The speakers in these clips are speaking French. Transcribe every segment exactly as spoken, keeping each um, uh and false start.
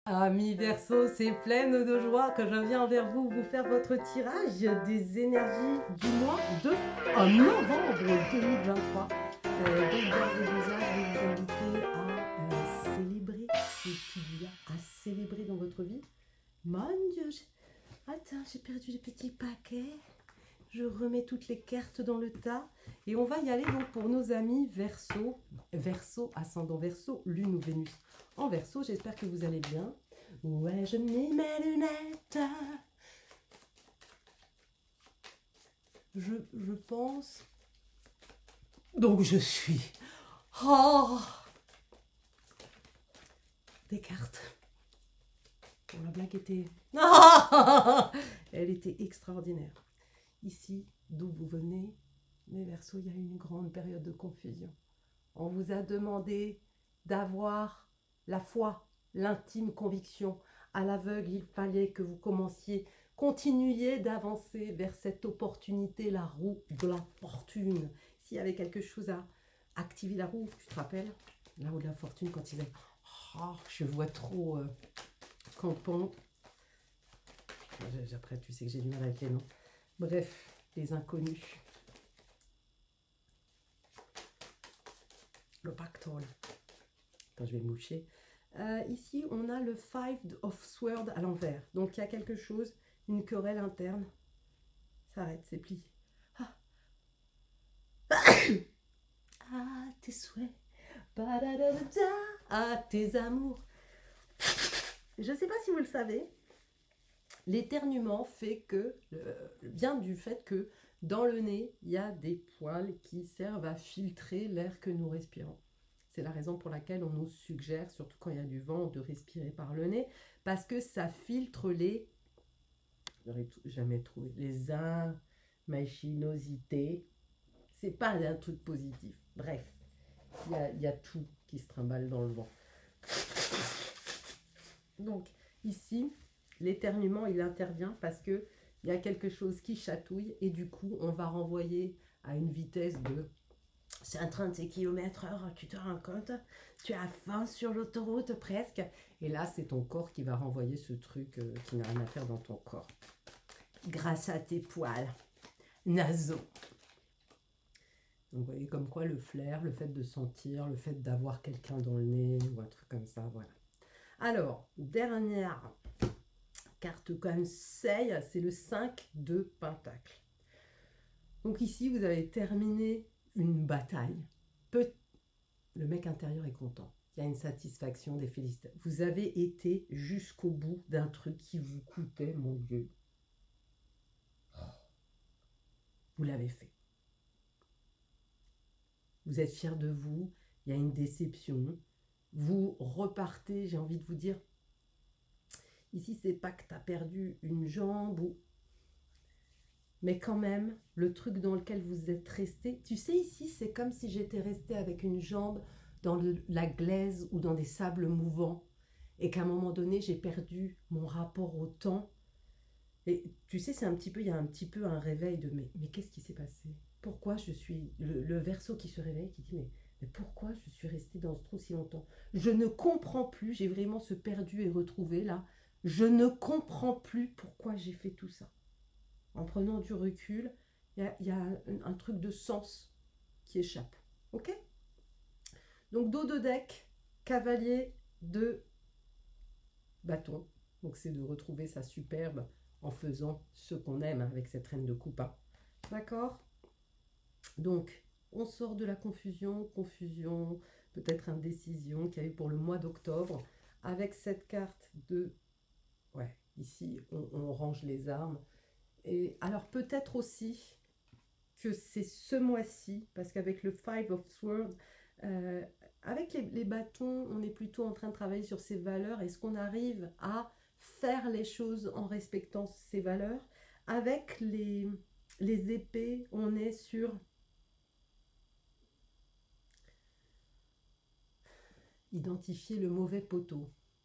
Amis Verseau, c'est pleine de joie que je viens vers vous vous faire votre tirage des énergies du mois de novembre deux mille vingt-trois. Euh, donc, d'ores et déjà, je vais vous inviter à euh, célébrer ce qu'il y a à célébrer dans votre vie. Mon Dieu, j'ai... attends, j'ai perdu les petits paquets. Je remets toutes les cartes dans le tas. Et on va y aller donc pour nos amis Verseau, Verseau, ascendant Verseau, Lune ou Vénus en Verseau. J'espère que vous allez bien. Ouais, je mets mes lunettes. Je, je pense. Donc je suis. Oh, des cartes. Bon, la blague était. Elle était extraordinaire. Ici, d'où vous venez, mes Verseaux, il y a eu une grande période de confusion. On vous a demandé d'avoir la foi, l'intime conviction. À l'aveugle, il fallait que vous commenciez, continuiez d'avancer vers cette opportunité, la roue de la fortune. S'il y avait quelque chose à activer la roue, tu te rappelles, la roue de la fortune, quand ils avaient... Oh, je vois trop euh, campant. Après, tu sais que j'ai du mal avec les noms. Bref, les inconnus. Le pactole. Attends, je vais me moucher. Euh, ici, on a le Five of Swords à l'envers. Donc, il y a quelque chose, une querelle interne. Ça arrête, c'est plié. Ah. Ah, tes souhaits. Ah, tes amours. Je ne sais pas si vous le savez. L'éternuement fait que, euh, vient du fait que dans le nez, il y a des poils qui servent à filtrer l'air que nous respirons. C'est la raison pour laquelle on nous suggère, surtout quand il y a du vent, de respirer par le nez, parce que ça filtre les, j'aurais jamais trouvé, les imaginosités. C'est pas un truc positif. Bref, il y a, il y a tout qui se trimballe dans le vent. Donc ici, l'éternuement, il intervient parce que il y a quelque chose qui chatouille et du coup, on va renvoyer à une vitesse de... C'est un train de six kilomètres heure, tu te rends compte? Tu as faim sur l'autoroute presque. Et là, c'est ton corps qui va renvoyer ce truc euh, qui n'a rien à faire dans ton corps. Grâce à tes poils nasaux. Donc, vous voyez comme quoi le flair, le fait de sentir, le fait d'avoir quelqu'un dans le nez ou un truc comme ça, voilà. Alors, dernière carte conseil, c'est le cinq de Pentacle. Donc ici, vous avez terminé une bataille. Peut... Le mec intérieur est content. Il y a une satisfaction, des félicitations. Vous avez été jusqu'au bout d'un truc qui vous coûtait, mon Dieu. Vous l'avez fait. Vous êtes fiers de vous. Il y a une déception. Vous repartez, j'ai envie de vous dire. Ici, c'est pas que tu as perdu une jambe ou... Mais quand même, le truc dans lequel vous êtes resté, tu sais, ici, c'est comme si j'étais restée avec une jambe dans le, la glaise ou dans des sables mouvants et qu'à un moment donné, j'ai perdu mon rapport au temps. Et tu sais, c'est un petit peu, il y a un petit peu un réveil de mais, mais qu'est-ce qui s'est passé? Pourquoi je suis, le, le Verseau qui se réveille, qui dit mais, mais pourquoi je suis restée dans ce trou si longtemps? Je ne comprends plus, j'ai vraiment ce perdu et retrouvé là. Je ne comprends plus pourquoi j'ai fait tout ça. En prenant du recul, il y, y a un, un truc de sens qui échappe. Ok? Donc, dos de deck, cavalier de bâton. Donc, c'est de retrouver sa superbe en faisant ce qu'on aime avec cette reine de coupe. D'accord? Donc, on sort de la confusion, confusion, peut-être indécision qu'il y a eu pour le mois d'octobre, avec cette carte de... Ouais, ici, on, on range les armes. Et alors peut-être aussi que c'est ce mois-ci, parce qu'avec le Five of Swords, euh, avec les, les bâtons, on est plutôt en train de travailler sur ces valeurs. Est-ce qu'on arrive à faire les choses en respectant ces valeurs? Avec les, les épées, on est sur identifier le mauvais poteau.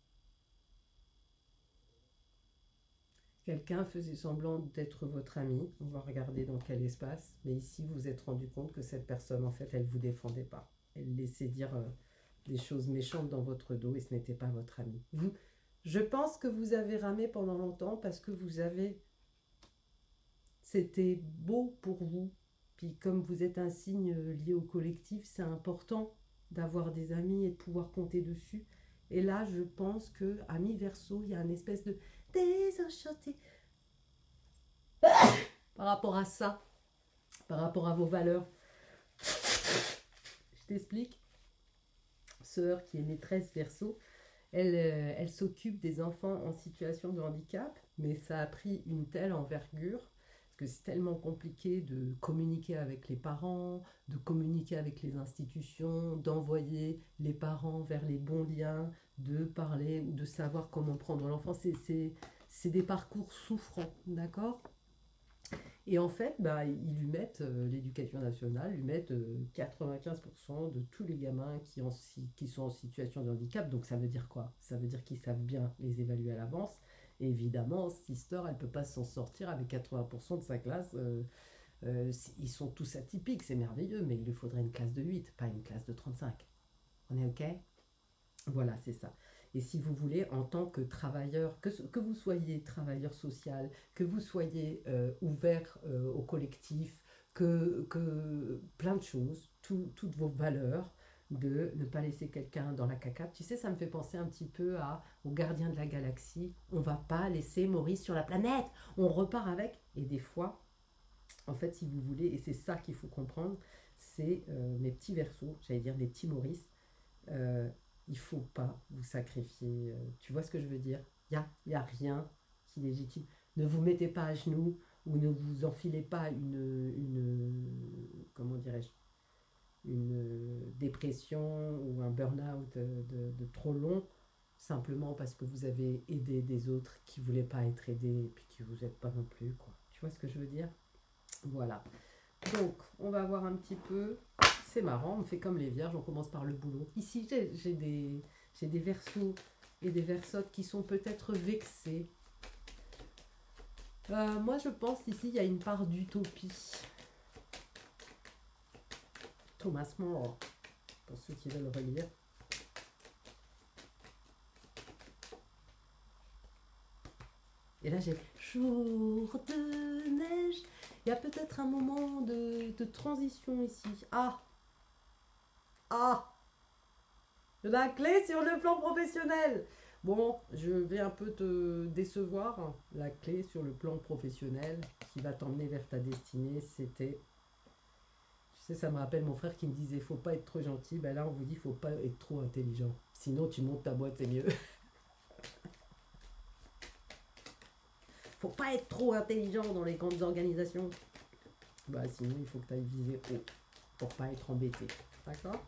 Quelqu'un faisait semblant d'être votre ami. On va regarder dans quel espace. Mais ici, vous vous êtes rendu compte que cette personne, en fait, elle ne vous défendait pas. Elle laissait dire euh, des choses méchantes dans votre dos et ce n'était pas votre ami. Vous, Je pense que vous avez ramé pendant longtemps parce que vous avez... C'était beau pour vous. Puis comme vous êtes un signe lié au collectif, c'est important d'avoir des amis et de pouvoir compter dessus. Et là, je pense que à mi-verso, il y a une espèce de désenchanté par rapport à ça, par rapport à vos valeurs. Je t'explique. Sœur qui est maîtresse verso, elle, euh, elle s'occupe des enfants en situation de handicap, mais ça a pris une telle envergure parce que c'est tellement compliqué de communiquer avec les parents, de communiquer avec les institutions, d'envoyer les parents vers les bons liens, de parler ou de savoir comment prendre l'enfant. C'est, c'est, c'est des parcours souffrants, d'accord? Et en fait, bah, ils lui mettent, euh, l'éducation nationale, lui mettent euh, quatre-vingt-quinze pour cent de tous les gamins qui, en, qui sont en situation de handicap. Donc ça veut dire quoi? Ça veut dire qu'ils savent bien les évaluer à l'avance. Et évidemment, Sister, elle ne peut pas s'en sortir avec quatre-vingts pour cent de sa classe. Euh, euh, ils sont tous atypiques, c'est merveilleux, mais il lui faudrait une classe de huit, pas une classe de trente-cinq. On est OK? Voilà, c'est ça. Et si vous voulez, en tant que travailleur, que, que vous soyez travailleur social, que vous soyez euh, ouvert euh, au collectif, que, que plein de choses, tout, toutes vos valeurs, de ne pas laisser quelqu'un dans la caca. Tu sais, ça me fait penser un petit peu à, au gardien de la galaxie. On va pas laisser Maurice sur la planète. On repart avec. Et des fois, en fait, si vous voulez, et c'est ça qu'il faut comprendre, c'est euh, mes petits versos, j'allais dire mes petits Maurice. Euh, il ne faut pas vous sacrifier. euh, Tu vois ce que je veux dire? Il n'y a, y a rien qui est légitime. Ne vous mettez pas à genoux ou ne vous enfilez pas une, une comment dirais-je, une dépression ou un burn-out de, de- de trop long, simplement parce que vous avez aidé des autres qui ne voulaient pas être aidés et puis qui vous aident pas non plus, quoi. Tu vois ce que je veux dire? Voilà. Donc, on va voir un petit peu. C'est marrant, on fait comme les vierges, on commence par le boulot. Ici, j'ai j'ai des, j'ai des versos et des versottes qui sont peut-être vexés. Euh, moi, je pense ici, il y a une part d'utopie. Thomas More, pour ceux qui veulent relire. Et là, j'ai jour de neige. Il y a peut-être un moment de, de transition ici. Ah, ah, la clé sur le plan professionnel. Bon, je vais un peu te décevoir. La clé sur le plan professionnel qui va t'emmener vers ta destinée, c'était... Tu sais, ça me rappelle mon frère qui me disait, faut pas être trop gentil. Ben là, on vous dit, faut pas être trop intelligent. Sinon, tu montes ta boîte, c'est mieux. Faut pas être trop intelligent dans les grandes organisations. Bah sinon, il faut que tu ailles viser haut pour pas être embêté. D'accord?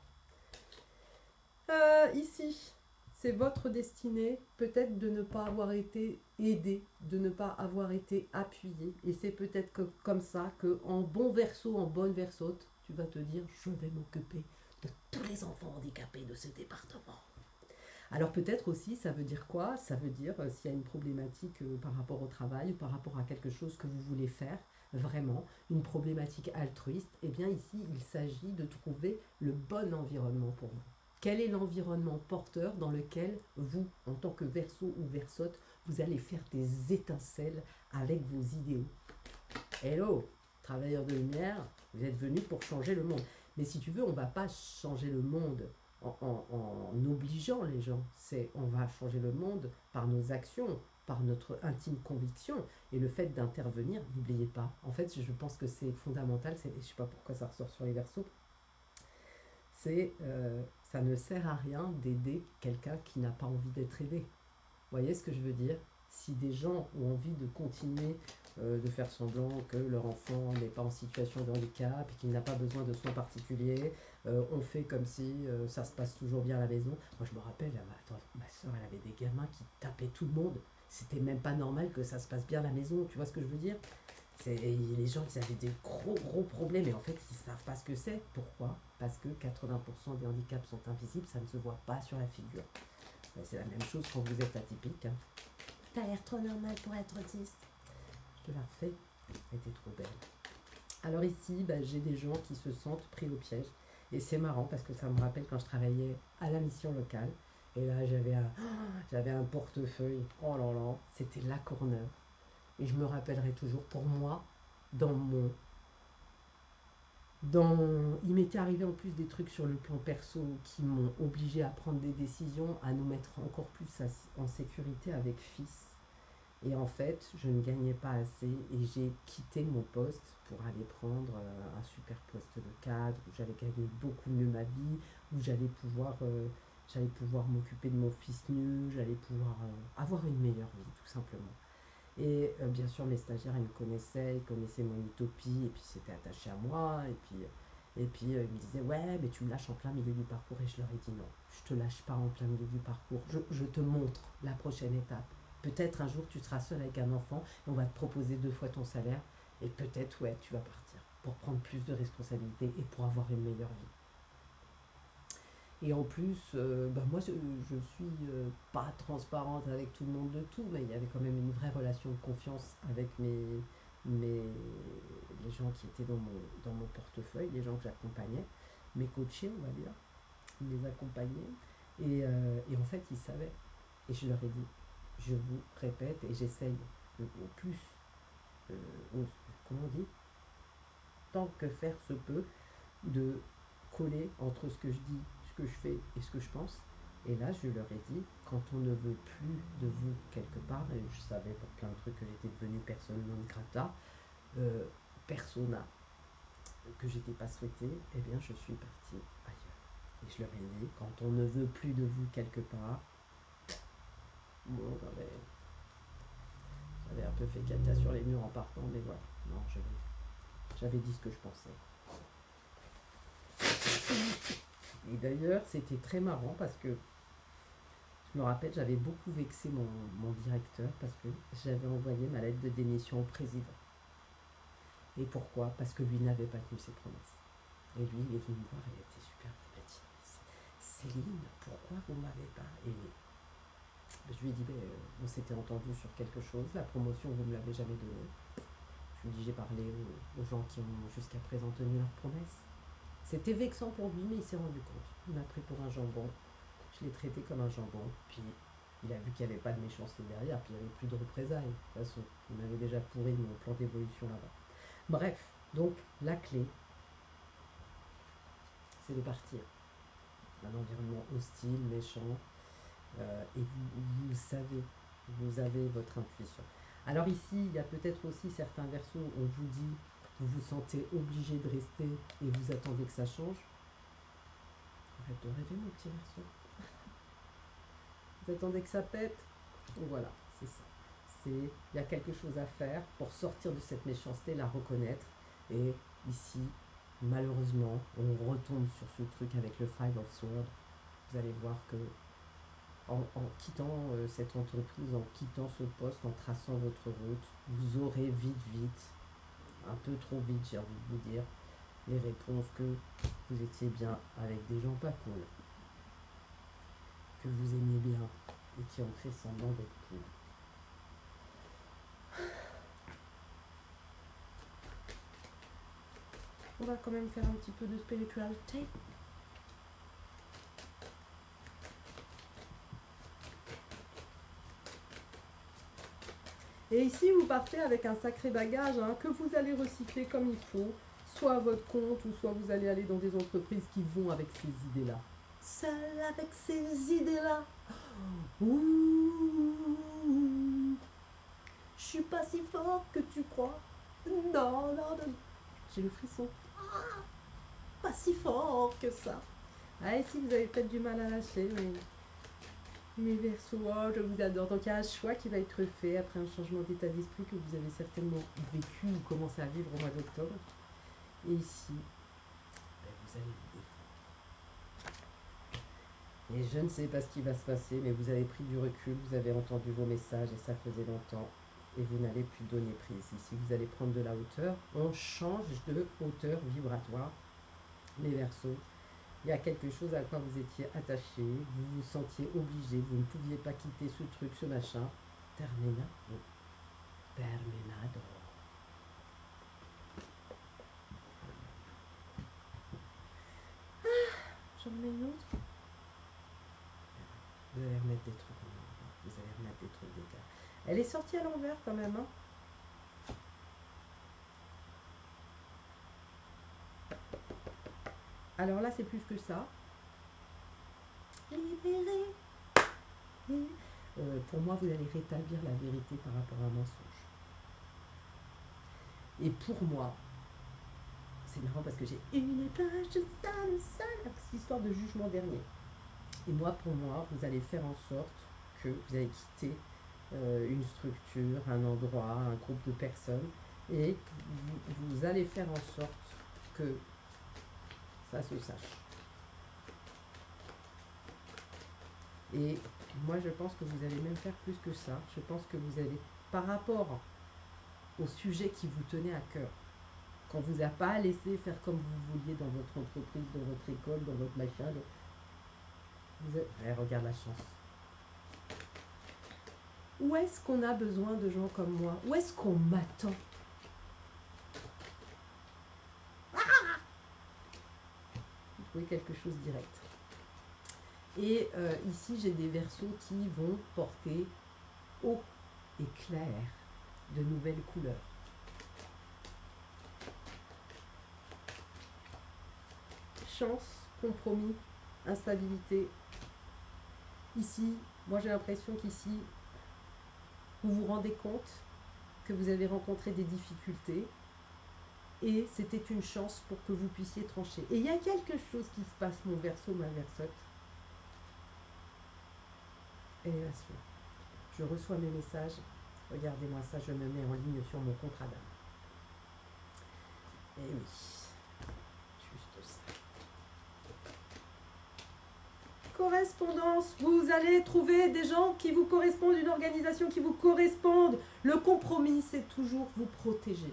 Euh, ici, c'est votre destinée, peut-être de ne pas avoir été aidé, de ne pas avoir été appuyé. Et c'est peut-être que, comme ça que en bon verso, en bonne versote, tu vas te dire, je vais m'occuper de tous les enfants handicapés de ce département. Alors peut-être aussi, ça veut dire quoi? Ça veut dire euh, s'il y a une problématique euh, par rapport au travail ou par rapport à quelque chose que vous voulez faire, vraiment, une problématique altruiste, eh bien ici, il s'agit de trouver le bon environnement pour vous. Quel est l'environnement porteur dans lequel vous, en tant que verso ou versote, vous allez faire des étincelles avec vos idéaux? Hello, travailleurs de lumière, vous êtes venus pour changer le monde. Mais si tu veux, on ne va pas changer le monde en, en- en obligeant les gens. C'est, on va changer le monde par nos actions, par notre intime conviction. Et le fait d'intervenir, n'oubliez pas. En fait, je pense que c'est fondamental. C'est, je ne sais pas pourquoi ça ressort sur les versos. C'est, euh, ça ne sert à rien d'aider quelqu'un qui n'a pas envie d'être aidé. Vous voyez ce que je veux dire? Si des gens ont envie de continuer euh, de faire semblant que leur enfant n'est pas en situation de handicap et qu'il n'a pas besoin de soins particuliers, euh, on fait comme si euh, ça se passe toujours bien à la maison. Moi, je me rappelle, ma, attends, ma soeur, elle avait des gamins qui tapaient tout le monde. C'était même pas normal que ça se passe bien à la maison. Tu vois ce que je veux dire? C'est, les gens, ils avaient des gros, gros problèmes et en fait, ils savent pas ce que c'est. Pourquoi? Parce que quatre-vingts pour cent des handicaps sont invisibles, ça ne se voit pas sur la figure. C'est la même chose quand vous êtes atypique. Hein. T'as l'air trop normal pour être autiste. Je te la refais. Elle était trop belle. Alors ici, bah, j'ai des gens qui se sentent pris au piège. Et c'est marrant parce que ça me rappelle quand je travaillais à la mission locale. Et là, j'avais un, j'avais un portefeuille. Oh là là, c'était La Courneuve. Et je me rappellerai toujours, pour moi, dans mon... Dans, il m'était arrivé en plus des trucs sur le plan perso qui m'ont obligé à prendre des décisions, à nous mettre encore plus à- en sécurité avec fils. Et en fait, je ne gagnais pas assez et j'ai quitté mon poste pour aller prendre euh, un super poste de cadre où j'allais gagner beaucoup mieux ma vie, où j'allais pouvoir, euh, j'allais pouvoir m'occuper de mon fils mieux, j'allais pouvoir euh, avoir une meilleure vie tout simplement. Et euh, bien sûr, mes stagiaires, ils me connaissaient, ils connaissaient mon utopie et puis ils s'étaient attachés à moi. Et puis, et puis euh, ils me disaient, ouais, mais tu me lâches en plein milieu du parcours. Et je leur ai dit, non, je te lâche pas en plein milieu du parcours. Je, je te montre la prochaine étape. Peut-être un jour tu seras seul avec un enfant et on va te proposer deux fois ton salaire. Et peut-être, ouais, tu vas partir pour prendre plus de responsabilités et pour avoir une meilleure vie. Et en plus, euh, bah moi, je, je suis euh, pas transparente avec tout le monde de tout, mais il y avait quand même une vraie relation de confiance avec mes, mes, les gens qui étaient dans mon, dans mon portefeuille, les gens que j'accompagnais, mes coachés, on va dire, les accompagnais. Et, euh, et en fait, ils savaient. Et je leur ai dit, je vous répète, et j'essaye au, au plus, euh, au- comment on dit, tant que faire se peut, de coller entre ce que je dis, ce que je fais et ce que je pense. Et là, je leur ai dit, quand on ne veut plus de vous quelque part, et je savais pour plein de trucs que j'étais devenue personne non grata, euh, persona, que j'étais pas souhaitée, eh bien, je suis partie ailleurs. Et je leur ai dit, quand on ne veut plus de vous quelque part, bon, j'avais, j'avais un peu fait caca sur les murs en partant, mais voilà, non, j'avais, j'avais dit ce que je pensais. Et d'ailleurs, c'était très marrant parce que je me rappelle, j'avais beaucoup vexé mon, mon directeur parce que j'avais envoyé ma lettre de démission au président. Et pourquoi? Parce que lui n'avait pas tenu ses promesses. Et lui, il est venu me voir et il était super. Il m'a dit, Céline, pourquoi vous m'avez pas? Et je lui ai dit, ben, on s'était entendu sur quelque chose, la promotion, vous ne me l'avez jamais donnée. Je lui ai dit, j'ai parlé aux, aux gens qui ont jusqu'à présent tenu leurs promesses. C'était vexant pour lui, mais il s'est rendu compte. Il m'a pris pour un jambon. Je l'ai traité comme un jambon. Puis il a vu qu'il n'y avait pas de méchanceté derrière, puis il n'y avait plus de représailles. De toute façon, il m'avait déjà pourri mon plan d'évolution là-bas. Bref, donc la clé, c'est de partir. Un environnement hostile, méchant, euh, et vous, vous savez, vous avez votre intuition. Alors ici, il y a peut-être aussi certains versos où on vous dit, vous vous sentez obligé de rester et vous attendez que ça change. Arrête de rêver, mon petit verso. Vous attendez que ça pète. Voilà, c'est ça. C'est, il y a quelque chose à faire pour sortir de cette méchanceté, la reconnaître. Et ici, malheureusement, on retombe sur ce truc avec le Five of Swords. Vous allez voir que en, en quittant euh, cette entreprise, en quittant ce poste, en traçant votre route, vous aurez vite, vite, un peu trop vite, j'ai envie de vous dire, les réponses que vous étiez bien avec des gens pas cool, que vous aimiez bien et qui ont fait semblant d'être cool. On va quand même faire un petit peu de spiritualité. Et ici, vous partez avec un sacré bagage hein, que vous allez recycler comme il faut, soit à votre compte, ou soit vous allez aller dans des entreprises qui vont avec ces idées-là. Seul avec ces idées-là. Ouh, je suis pas si fort que tu crois. Non, non, non. J'ai le frisson. Ah, pas si fort que ça. Ah, ici, vous avez peut-être du mal à lâcher, mais... Mes Verseaux, oh, je vous adore. Donc il y a un choix qui va être fait après un changement d'état d'esprit que vous avez certainement vécu ou commencé à vivre au mois d'octobre. Et ici, ben, vous allez vous défendre. Et je ne sais pas ce qui va se passer, mais vous avez pris du recul, vous avez entendu vos messages et ça faisait longtemps. Et vous n'allez plus donner prise. Ici, vous allez prendre de la hauteur. On change de hauteur vibratoire. Les Verseaux. Il y a quelque chose à quoi vous étiez attaché, vous vous sentiez obligé, vous ne pouviez pas quitter ce truc, ce machin. Terminado. Terminado. Ah, j'en mets une autre. Vous allez remettre des trucs en l'envers. Vous allez remettre des trucs d'écart. Elle est sortie à l'envers quand même. Hein. Alors là, c'est plus que ça. Libéré. Euh, pour moi, vous allez rétablir la vérité par rapport à un mensonge. Et pour moi, c'est marrant parce que j'ai une page de sale, sale, cette histoire de jugement dernier. Et moi, pour moi, vous allez faire en sorte que vous allez quitter euh, une structure, un endroit, un groupe de personnes, et vous, vous allez faire en sorte que ça se sache. Et moi, je pense que vous allez même faire plus que ça. Je pense que vous allez, par rapport au sujet qui vous tenait à cœur, qu'on ne vous a pas laissé faire comme vous vouliez dans votre entreprise, dans votre école, dans votre machin, vous avez... ouais, regarde la chance. Où est-ce qu'on a besoin de gens comme moi? Où est-ce qu'on m'attend? Ah, vous trouvez quelque chose direct. Et euh, ici, j'ai des versos qui vont porter haut et clair de nouvelles couleurs. Chance, compromis, instabilité. Ici, moi j'ai l'impression qu'ici, vous vous rendez compte que vous avez rencontré des difficultés et c'était une chance pour que vous puissiez trancher. Et il y a quelque chose qui se passe, mon verso, ma versotte. Élévation. Je reçois mes messages. Regardez-moi ça, je me mets en ligne sur mon contrat d'âme. Et oui, juste ça. Correspondance, vous allez trouver des gens qui vous correspondent, une organisation qui vous correspond. Le compromis, c'est toujours vous protéger.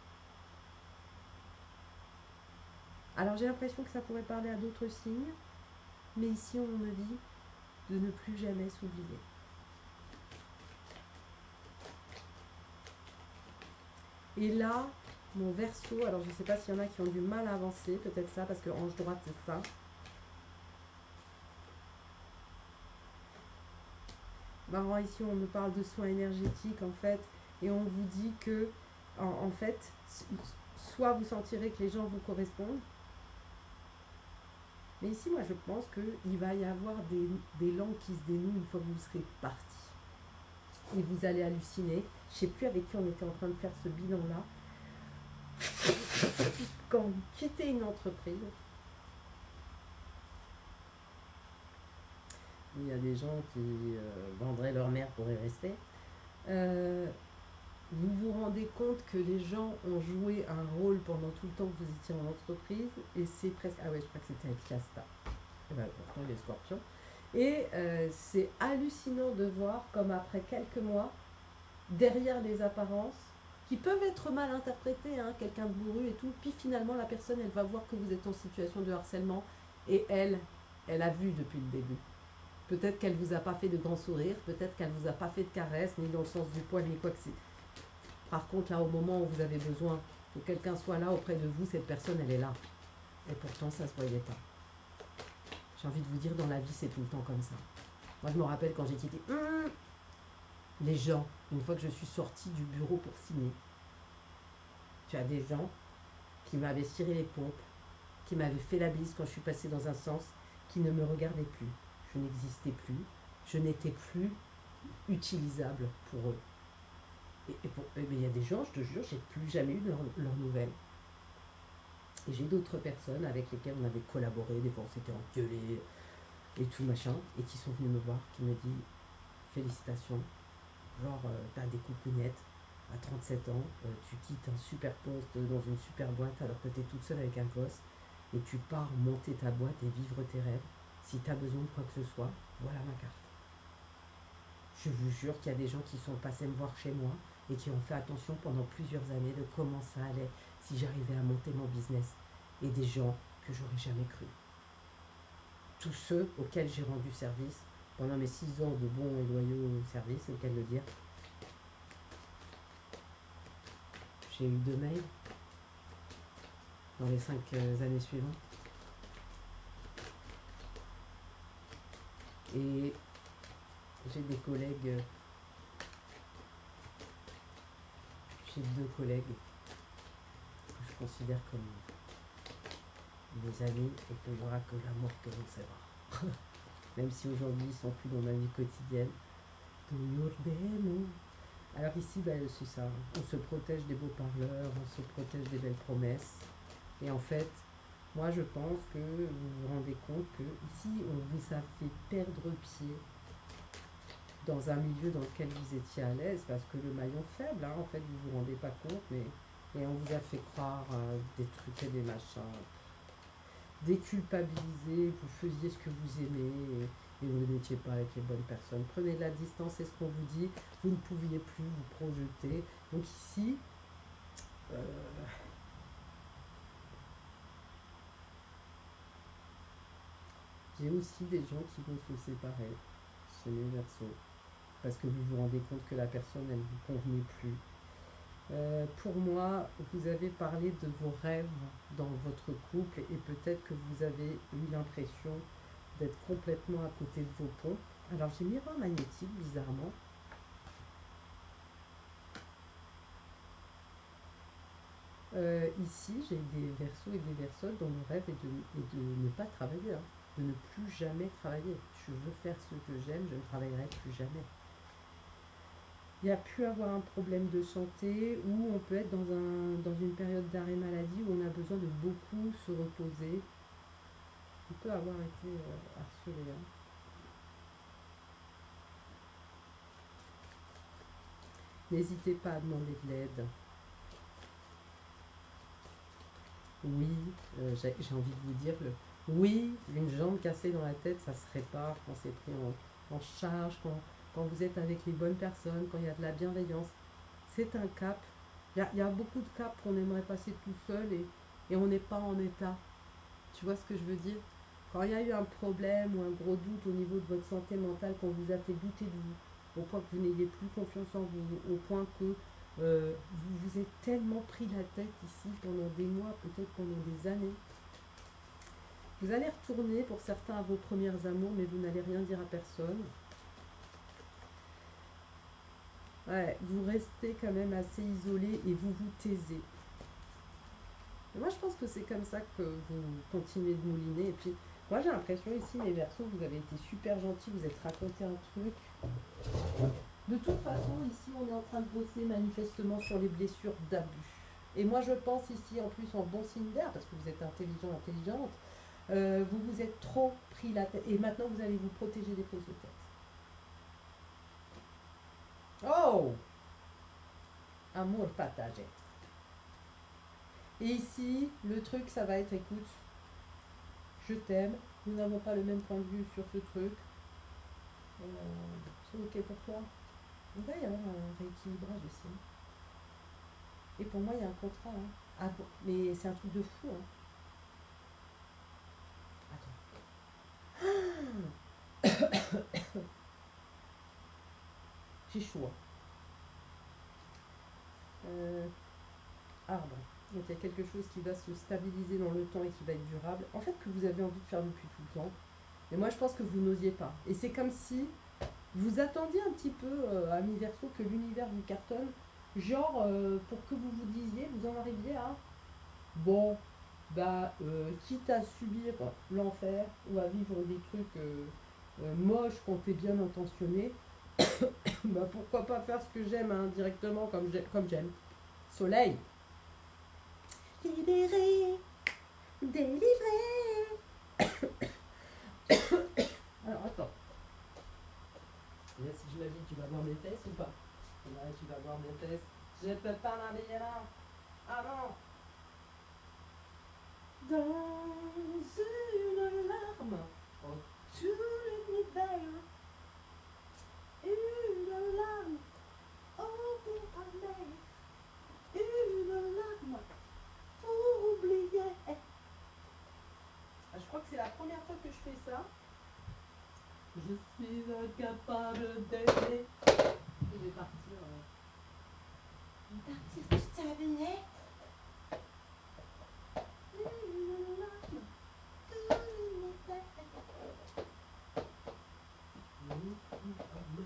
Alors j'ai l'impression que ça pourrait parler à d'autres signes, mais ici on me dit de ne plus jamais s'oublier. Et là, mon verso, alors je ne sais pas s'il y en a qui ont du mal à avancer, peut-être ça, parce que hanche droite, c'est ça. Marrant, ici, on me parle de soins énergétiques, en fait, et on vous dit que, en, en fait, soit vous sentirez que les gens vous correspondent, mais ici, moi, je pense qu'il va y avoir des, des langues qui se dénouent une fois que vous serez partis. Et vous allez halluciner. Je ne sais plus avec qui on était en train de faire ce bilan-là. Quand vous quittez une entreprise, il y a des gens qui euh, vendraient leur mère pour y rester. Euh, vous vous rendez compte que les gens ont joué un rôle pendant tout le temps que vous étiez en entreprise. Et c'est presque... Ah ouais, je crois que c'était avec Casta. Et ben, pourtant, les scorpions. Et euh, c'est hallucinant de voir comme après quelques mois, derrière les apparences, qui peuvent être mal interprétées, hein, quelqu'un de bourru et tout, puis finalement la personne, elle va voir que vous êtes en situation de harcèlement, et elle, elle a vu depuis le début. Peut-être qu'elle ne vous a pas fait de grands sourires, peut-être qu'elle ne vous a pas fait de caresses, ni dans le sens du poil, ni quoi que c'est. Par contre, là, au moment où vous avez besoin que quelqu'un soit là auprès de vous, cette personne, elle est là. Et pourtant, ça ne se voyait pas. J'ai envie de vous dire, dans la vie, c'est tout le temps comme ça. Moi, je me rappelle quand j'ai quitté hum, les gens, une fois que je suis sortie du bureau pour signer, tu as des gens qui m'avaient tiré les pompes, qui m'avaient fait la bise quand je suis passée dans un sens, qui ne me regardaient plus. Je n'existais plus. Je n'étais plus utilisable pour eux. Et, et pour, et, mais il y a des gens, je te jure, j'ai plus jamais eu leurs leur nouvelles. Et j'ai d'autres personnes avec lesquelles on avait collaboré, des fois on s'était engueulé et tout machin, et qui sont venus me voir, qui me disent félicitations, genre euh, t'as des coucounettes à trente-sept ans, euh, tu quittes un super poste dans une super boîte alors que t'es toute seule avec un gosse, et tu pars monter ta boîte et vivre tes rêves. Si t'as besoin de quoi que ce soit, voilà ma carte. Je vous jure qu'il y a des gens qui sont passés me voir chez moi et qui ont fait attention pendant plusieurs années de comment ça allait, si j'arrivais à monter mon business, et des gens que j'aurais jamais cru. Tous ceux auxquels j'ai rendu service pendant mes six ans de bons et loyaux services, c'est le cas de le dire. J'ai eu deux mails dans les cinq années suivantes. Et j'ai des collègues, euh, j'ai deux collègues que je considère comme des amis et qu'il n'y aura que l'amour que nous sépare. Même si aujourd'hui ils sont plus dans ma vie quotidienne. Alors ici, ben, c'est ça. On se protège des beaux parleurs, on se protège des belles promesses. Et en fait, moi je pense que vous vous rendez compte que ici, on vous a fait perdre pied dans un milieu dans lequel vous étiez à l'aise, parce que le maillon faible, hein, en fait, vous ne vous rendez pas compte, mais et on vous a fait croire euh, des trucs et des machins, déculpabiliser, vous faisiez ce que vous aimez, et, et vous n'étiez pas avec les bonnes personnes. Prenez de la distance, c'est ce qu'on vous dit, vous ne pouviez plus vous projeter. Donc ici, euh, j'ai aussi des gens qui vont se séparer chez les Verseaux, parce que vous vous rendez compte que la personne, elle ne vous convenait plus. Euh, pour moi, vous avez parlé de vos rêves dans votre couple et peut-être que vous avez eu l'impression d'être complètement à côté de vos pompes. Alors j'ai miroir magnétique, bizarrement. Euh, ici, j'ai des Verseaux et des Verseaux dont le rêve est de, est de ne pas travailler, hein, de ne plus jamais travailler. Je veux faire ce que j'aime, je ne travaillerai plus jamais. Il y a pu avoir un problème de santé ou on peut être dans, un, dans une période d'arrêt maladie où on a besoin de beaucoup se reposer. On peut avoir été euh, harcelé. Hein. N'hésitez pas à demander de l'aide. Oui, euh, j'ai j'ai envie de vous dire, le, oui, une jambe cassée dans la tête, ça se répare quand c'est pris en, en charge, quand, quand vous êtes avec les bonnes personnes, quand il y a de la bienveillance. C'est un cap. Il y a, il y a beaucoup de caps qu'on aimerait passer tout seul et, et on n'est pas en état. Tu vois ce que je veux dire? Quand il y a eu un problème ou un gros doute au niveau de votre santé mentale, qu'on vous a fait douter de vous, au point que vous n'ayez plus confiance en vous, au point que euh, vous vous êtes tellement pris la tête ici pendant des mois, peut-être pendant des années. Vous allez retourner pour certains à vos premières amours, mais vous n'allez rien dire à personne. Ouais, vous restez quand même assez isolé et vous vous taisez. Et moi, je pense que c'est comme ça que vous continuez de mouliner. Et puis, moi, j'ai l'impression ici, mes Verseaux, vous avez été super gentils, vous êtes raconté un truc. De toute façon, ici, on est en train de bosser manifestement sur les blessures d'abus. Et moi, je pense ici, en plus, en bon signe d'air, parce que vous êtes intelligent, intelligente, euh, vous vous êtes trop pris la tête. Et maintenant, vous allez vous protéger des prises de tête. Oh! Amour partagé. Et ici, le truc, ça va être, écoute, je t'aime, nous n'avons pas le même point de vue sur ce truc. Euh, c'est ok pour toi? Il va y avoir un rééquilibrage aussi. Et pour moi, il y a un contrat. Hein. Ah, bon, mais c'est un truc de fou. Hein. Attends. J'ai chaud. Hein. Euh, arbre. Donc il y a quelque chose qui va se stabiliser dans le temps et qui va être durable. En fait, que vous avez envie de faire depuis tout le temps. Mais moi, je pense que vous n'osiez pas. Et c'est comme si vous attendiez un petit peu, euh, amis Verseau, que l'univers vous cartonne. Genre, euh, pour que vous vous disiez, vous en arriviez à... Bon, bah, euh, quitte à subir l'enfer ou à vivre des trucs euh, euh, moches quand t'es bien intentionné, bah pourquoi pas faire ce que j'aime hein, directement comme j'ai- comme j'aime. Soleil. Libéré, délivré. Alors attends. Là, si je m'habille, tu vas voir mes fesses ou pas? Là, tu vas voir mes fesses. Je peux pas m'habiller là. Ah non. Dans une larme, oh, tout l'univers, une larme, oh pour parler, une larme, pour oublier. Ah, je crois que c'est la première fois que je fais ça. Je suis incapable d'aimer. Je vais partir. Euh... Je vais partir de ta vignette. Une larme, tout l'univers.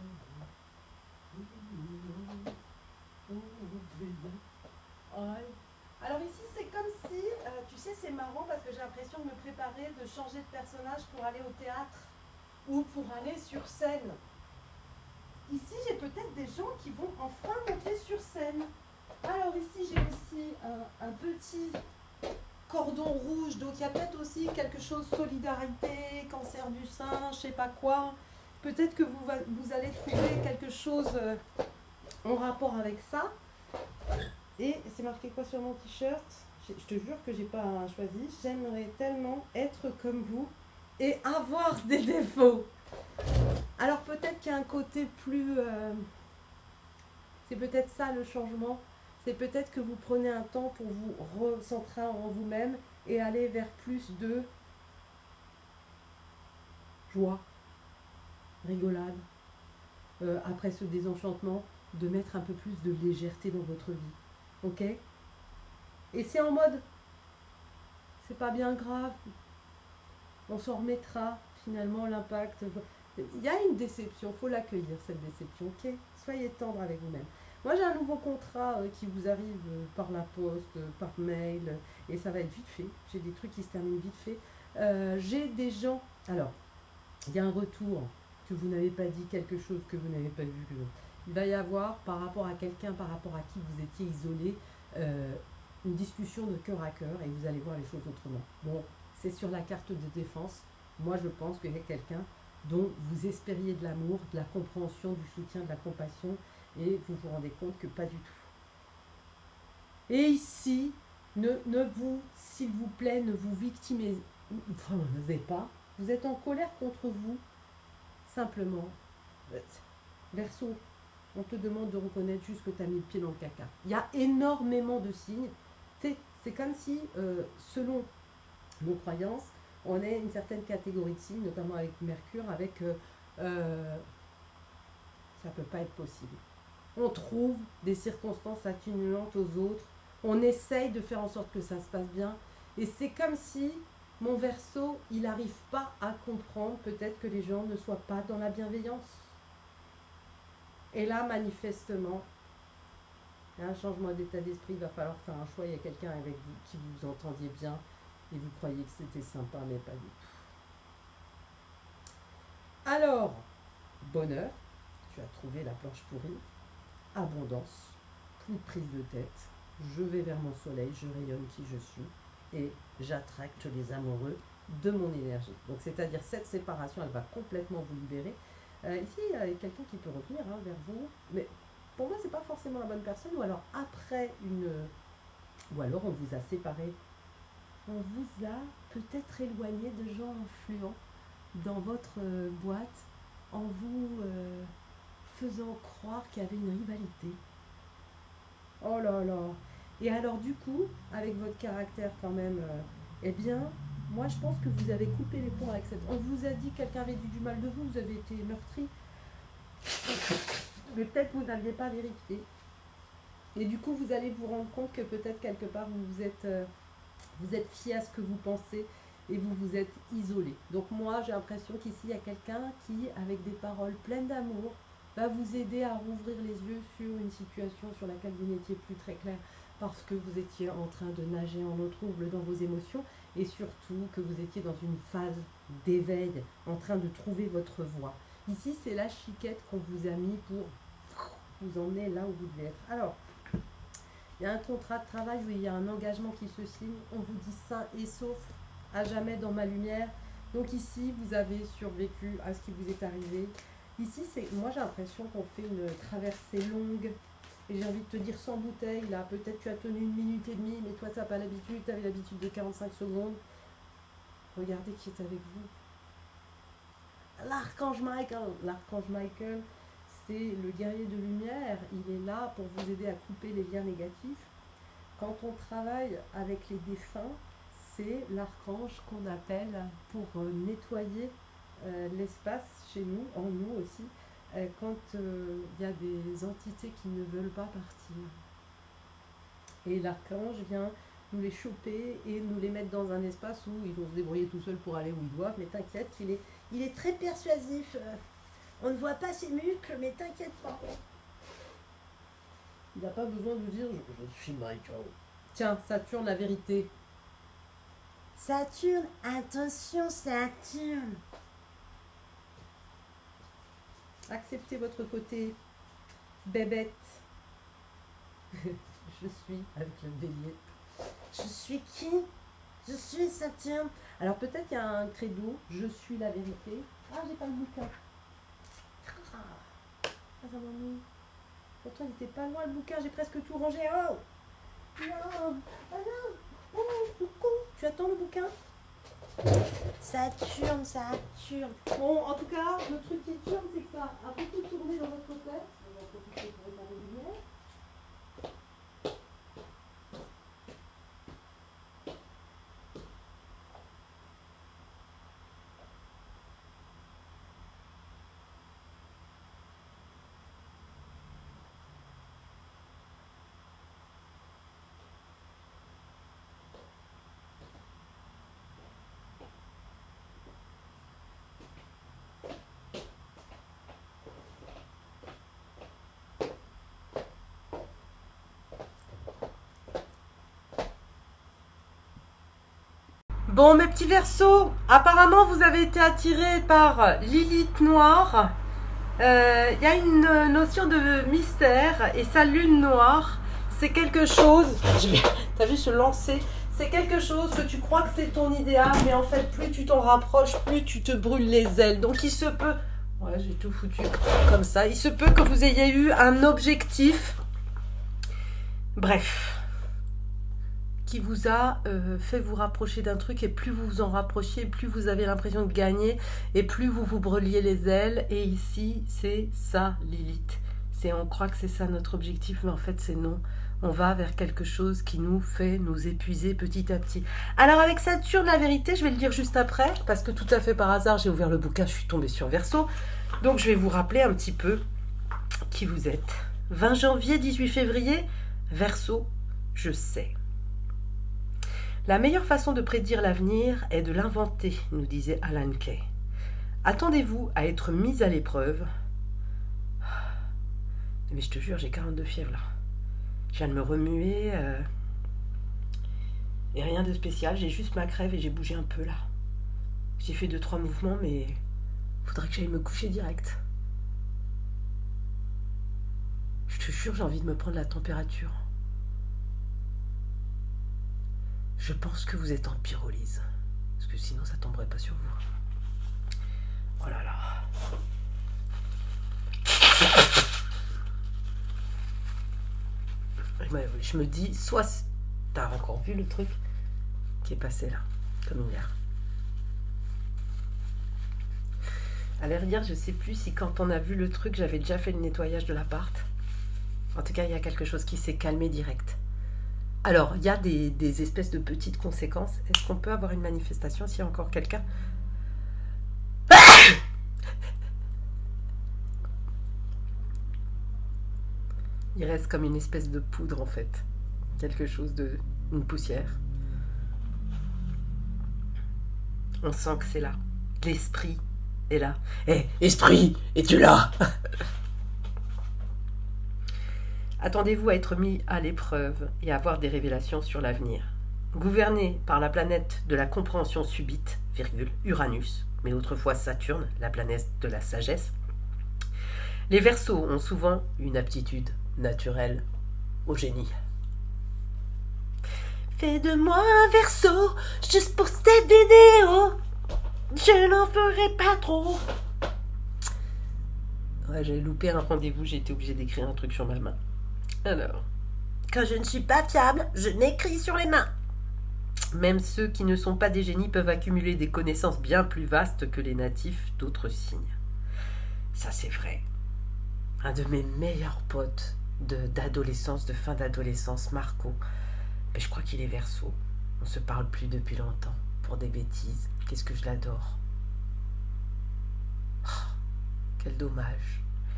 préparer de changer de personnage pour aller au théâtre ou pour aller sur scène. Ici, j'ai peut-être des gens qui vont enfin monter sur scène. Alors ici, j'ai aussi un, un petit cordon rouge, donc il y a peut-être aussi quelque chose, solidarité, cancer du sein, je sais pas quoi. Peut-être que vous, vous allez trouver quelque chose euh, en rapport avec ça. Et c'est marqué quoi sur mon t-shirt? Je te jure que j'ai pas choisi. J'aimerais tellement être comme vous et avoir des défauts. Alors peut-être qu'il y a un côté plus... Euh, c'est peut-être ça le changement. C'est peut-être que vous prenez un temps pour vous recentrer en vous-même et aller vers plus de joie, rigolade. Euh, après ce désenchantement, de mettre un peu plus de légèreté dans votre vie. Ok? Et c'est en mode, c'est pas bien grave. On s'en remettra finalement l'impact. Il y a une déception, il faut l'accueillir cette déception. Ok? Soyez tendre avec vous-même. Moi, j'ai un nouveau contrat euh, qui vous arrive euh, par la poste, euh, par mail, euh, et ça va être vite fait. J'ai des trucs qui se terminent vite fait. Euh, j'ai des gens... Alors, il y a un retour que vous n'avez pas dit, quelque chose que vous n'avez pas vu. Que... Il va y avoir, par rapport à quelqu'un, par rapport à qui vous étiez isolé, euh, une discussion de cœur à cœur, et vous allez voir les choses autrement. Bon, c'est sur la carte de défense. Moi, je pense qu'il y a quelqu'un dont vous espériez de l'amour, de la compréhension, du soutien, de la compassion, et vous vous rendez compte que pas du tout. Et ici, ne, ne vous, s'il vous plaît, ne vous victimisez pas. Vous êtes en colère contre vous, simplement. Verseau, on te demande de reconnaître juste que tu as mis le pied dans le caca. Il y a énormément de signes. C'est, c'est comme si, euh, selon nos croyances, on est une certaine catégorie de signes, notamment avec Mercure, avec euh, euh, ça ne peut pas être possible. On trouve des circonstances atténuantes aux autres, on essaye de faire en sorte que ça se passe bien, et c'est comme si mon Verseau, il n'arrive pas à comprendre peut-être que les gens ne soient pas dans la bienveillance. Et là, manifestement, il y a un changement d'état d'esprit, il va falloir faire un choix, il y a quelqu'un avec vous qui vous entendiez bien, et vous croyez que c'était sympa, mais pas du tout. Alors, bonheur, tu as trouvé la planche pourrie, abondance, plus de prise de tête, je vais vers mon soleil, je rayonne qui je suis, et j'attracte les amoureux de mon énergie. Donc, c'est-à-dire, cette séparation, elle va complètement vous libérer. Euh, ici, il y a quelqu'un qui peut revenir hein, vers vous, mais pour moi, c'est pas forcément la bonne personne, ou alors après une... Ou alors, on vous a séparé. On vous a peut-être éloigné de gens influents dans votre euh, boîte en vous euh, faisant croire qu'il y avait une rivalité. Oh là là. Et alors du coup, avec votre caractère quand même, euh, eh bien, moi je pense que vous avez coupé les ponts avec cette... On vous a dit que quelqu'un avait dit du mal de vous, vous avez été meurtri. Mais peut-être vous n'aviez pas vérifié. Et du coup, vous allez vous rendre compte que peut-être quelque part, vous vous êtes, euh, vous êtes fié à ce que vous pensez et vous vous êtes isolé. Donc moi, j'ai l'impression qu'ici, il y a quelqu'un qui, avec des paroles pleines d'amour, va vous aider à rouvrir les yeux sur une situation sur laquelle vous n'étiez plus très clair parce que vous étiez en train de nager en eau trouble dans vos émotions et surtout que vous étiez dans une phase d'éveil, en train de trouver votre voie. Ici, c'est la chiquette qu'on vous a mis pour vous emmener là où vous devez être. Alors, il y a un contrat de travail où il y a un engagement qui se signe. On vous dit sain et sauf, à jamais dans ma lumière. Donc ici, vous avez survécu à ce qui vous est arrivé. Ici, c'est, moi j'ai l'impression qu'on fait une traversée longue. Et j'ai envie de te dire sans bouteille. Là, peut-être tu as tenu une minute et demie, mais toi, tu n'as pas l'habitude. Tu avais l'habitude de quarante-cinq secondes. Regardez qui est avec vous. L'archange Michael. L'archange Michael, c'est le guerrier de lumière. Il est là pour vous aider à couper les liens négatifs. Quand on travaille avec les défunts, c'est l'archange qu'on appelle pour nettoyer euh, l'espace chez nous, en nous aussi, euh, quand il euh, y a des entités qui ne veulent pas partir. Et l'archange vient nous les choper et nous les mettre dans un espace où ils vont se débrouiller tout seuls pour aller où ils doivent. Mais t'inquiète, il est, il est très persuasif. On ne voit pas ses muscles, mais t'inquiète pas. Il n'a pas besoin de vous dire je, je suis Michael. Tiens, Saturne, la vérité. Saturne, attention Saturne. Acceptez votre côté bébête. Je suis avec le bélier. Je suis qui? Je suis Saturne. Alors peut-être qu'il y a un credo. Je suis la vérité. Ah, j'ai pas le bouquin. Ah, ça m'ennuie. Pourtant, il était pas loin le bouquin. J'ai presque tout rangé. Oh non. Ah non. Oh, ce con. Tu attends le bouquin? Saturne, Saturne. Bon, en tout cas, le truc qui est sûr, c'est que ça a beaucoup tourné dans votre tête. On va profiter pour regarder les lumières. Bon, mes petits Verseaux, apparemment vous avez été attirés par Lilith Noire. Il euh, y a une notion de mystère et sa lune noire, c'est quelque chose, t'as vu se lancer, c'est quelque chose que tu crois que c'est ton idéal, mais en fait plus tu t'en rapproches, plus tu te brûles les ailes. Donc il se peut, ouais j'ai tout foutu comme ça, il se peut que vous ayez eu un objectif, bref, qui vous a euh, fait vous rapprocher d'un truc, et plus vous vous en rapprochiez, plus vous avez l'impression de gagner, et plus vous vous brûliez les ailes. Et ici, c'est ça, Lilith. C'est, on croit que c'est ça notre objectif, mais en fait, c'est non. On va vers quelque chose qui nous fait nous épuiser petit à petit. Alors, avec Saturne, la vérité, je vais le dire juste après, parce que tout à fait par hasard, j'ai ouvert le bouquin, je suis tombée sur Verseau. Donc, je vais vous rappeler un petit peu qui vous êtes. vingt janvier, dix-huit février, Verseau, je sais. La meilleure façon de prédire l'avenir est de l'inventer, nous disait Alan Kay. Attendez-vous à être mis à l'épreuve. Mais je te jure, j'ai quarante-deux fièvres là. Je viens de me remuer. Euh... Et rien de spécial, j'ai juste ma crève et j'ai bougé un peu là. J'ai fait deux, trois mouvements, mais faudrait que j'aille me coucher direct. Je te jure, j'ai envie de me prendre la température. Je pense que vous êtes en pyrolyse. Parce que sinon, ça tomberait pas sur vous. Oh là là. Je me dis, soit t'as encore vu le truc qui est passé là, comme hier. À l'air dire, je sais plus si quand on a vu le truc, j'avais déjà fait le nettoyage de l'appart. En tout cas, il y a quelque chose qui s'est calmé direct. Alors, il y a des, des espèces de petites conséquences. Est-ce qu'on peut avoir une manifestation s'il y a encore quelqu'un? Il reste comme une espèce de poudre en fait. Quelque chose de... une poussière. On sent que c'est là. L'esprit est là. Hé, hey, esprit, es-tu là? Attendez-vous à être mis à l'épreuve et à avoir des révélations sur l'avenir. Gouverné par la planète de la compréhension subite, virgule, Uranus, mais autrefois Saturne, la planète de la sagesse, les Verseaux ont souvent une aptitude naturelle au génie. Fais de moi un Verseau, juste pour cette vidéo, je n'en ferai pas trop. Ouais, j'ai loupé un rendez-vous, j'ai été obligée d'écrire un truc sur ma main. Alors, quand je ne suis pas fiable, je n'écris sur les mains. Même ceux qui ne sont pas des génies peuvent accumuler des connaissances bien plus vastes que les natifs d'autres signes. Ça, c'est vrai. Un de mes meilleurs potes de, d'adolescence, de fin d'adolescence, Marco, mais je crois qu'il est Verseau. On se parle plus depuis longtemps, pour des bêtises. Qu'est-ce que je l'adore. Oh, quel dommage.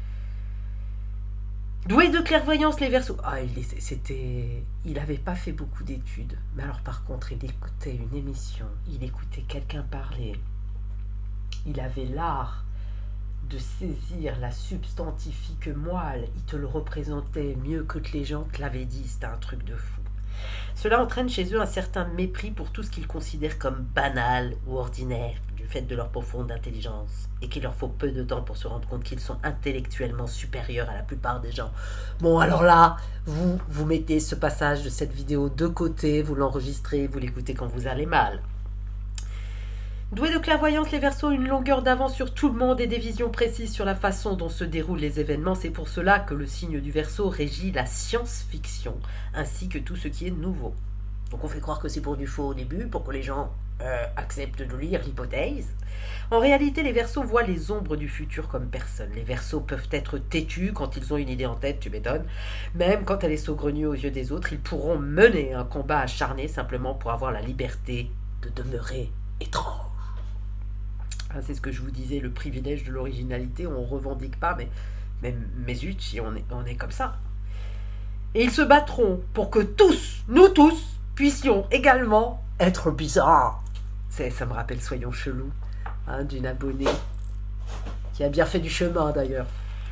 Doué de clairvoyance, les Verseaux. Ah, il c'était, il avait pas fait beaucoup d'études, mais alors par contre, il écoutait une émission, il écoutait quelqu'un parler. Il avait l'art de saisir la substantifique moelle. Il te le représentait mieux que les gens te l'avaient dit. C'était un truc de fou. Cela entraîne chez eux un certain mépris pour tout ce qu'ils considèrent comme banal ou ordinaire, du fait de leur profonde intelligence, et qu'il leur faut peu de temps pour se rendre compte qu'ils sont intellectuellement supérieurs à la plupart des gens. Bon, alors là, vous, vous mettez ce passage de cette vidéo de côté, vous l'enregistrez, vous l'écoutez quand vous allez mal. Doués de clairvoyance, les Verseaux ont une longueur d'avance sur tout le monde et des visions précises sur la façon dont se déroulent les événements. C'est pour cela que le signe du Verseau régit la science-fiction, ainsi que tout ce qui est nouveau. Donc on fait croire que c'est pour du faux au début, pour que les gens euh, acceptent de lire l'hypothèse. En réalité, les Verseaux voient les ombres du futur comme personne. Les Verseaux peuvent être têtus quand ils ont une idée en tête, tu m'étonnes. Même quand elle est saugrenue aux yeux des autres, ils pourront mener un combat acharné simplement pour avoir la liberté de demeurer étrange. Ah, c'est ce que je vous disais, le privilège de l'originalité, on ne revendique pas, mais, mais, mais zut, si on est, on est comme ça. Et ils se battront pour que tous, nous tous, puissions également être bizarres. C'est, ça me rappelle Soyons chelous, hein, d'une abonnée qui a bien fait du chemin d'ailleurs.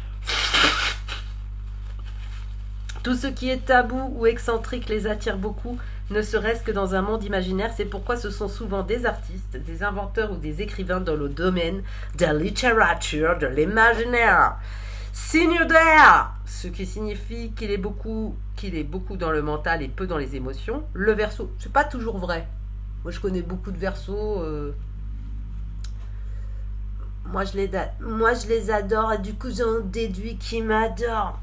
Tout ce qui est tabou ou excentrique les attire beaucoup, ne serait-ce que dans un monde imaginaire. C'est pourquoi ce sont souvent des artistes, des inventeurs ou des écrivains dans le domaine de la littérature, de l'imaginaire. Signe d'air, ce qui signifie qu'il est beaucoup, qu'il est beaucoup dans le mental et peu dans les émotions. Le Verseau, c'est pas toujours vrai. Moi, je connais beaucoup de Verseaux. Euh... Moi, je les, moi, je les adore et du coup, j'en déduis qu'ils m'adorent.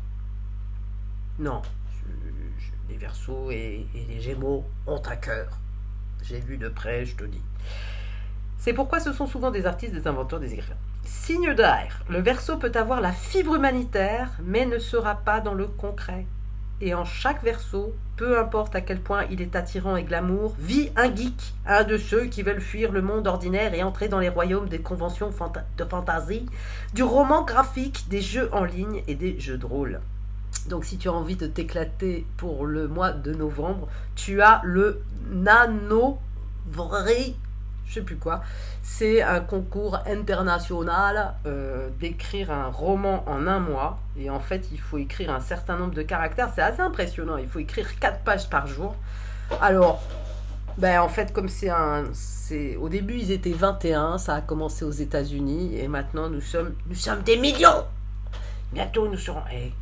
Non. Les Verseaux et, et les Gémeaux ont un cœur. J'ai vu de près, je te dis. C'est pourquoi ce sont souvent des artistes, des inventeurs, des écrivains. Signe d'air. Le Verseau peut avoir la fibre humanitaire, mais ne sera pas dans le concret. Et en chaque Verseau, peu importe à quel point il est attirant et glamour, vit un geek, un de ceux qui veulent fuir le monde ordinaire et entrer dans les royaumes des conventions fanta- de fantasy, du roman graphique, des jeux en ligne et des jeux de rôle. Donc si tu as envie de t'éclater pour le mois de novembre, tu as le Nano Vrai, je sais plus quoi. C'est un concours international euh, d'écrire un roman en un mois. Et en fait, il faut écrire un certain nombre de caractères. C'est assez impressionnant. Il faut écrire quatre pages par jour. Alors, ben en fait, comme c'est un... C'est, au début, ils étaient vingt et un. Ça a commencé aux États-Unis. Et maintenant, nous sommes, nous sommes des millions. Bientôt, nous serons... Hey,